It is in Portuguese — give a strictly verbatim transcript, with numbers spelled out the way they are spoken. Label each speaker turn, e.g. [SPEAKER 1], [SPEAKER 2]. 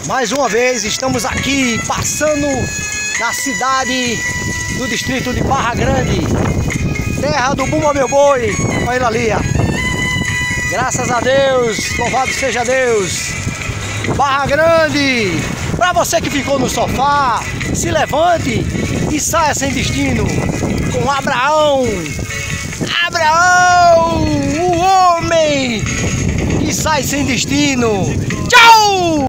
[SPEAKER 1] Mais uma vez estamos aqui passando na cidade do distrito de Barra Grande, terra do Bumba Meu Boi. Olha ele ali, ó. Graças a Deus, louvado seja Deus. Barra Grande, para você que ficou no sofá, se levante e saia sem destino com Abraão. Abraão, o homem que sai sem destino. Tchau!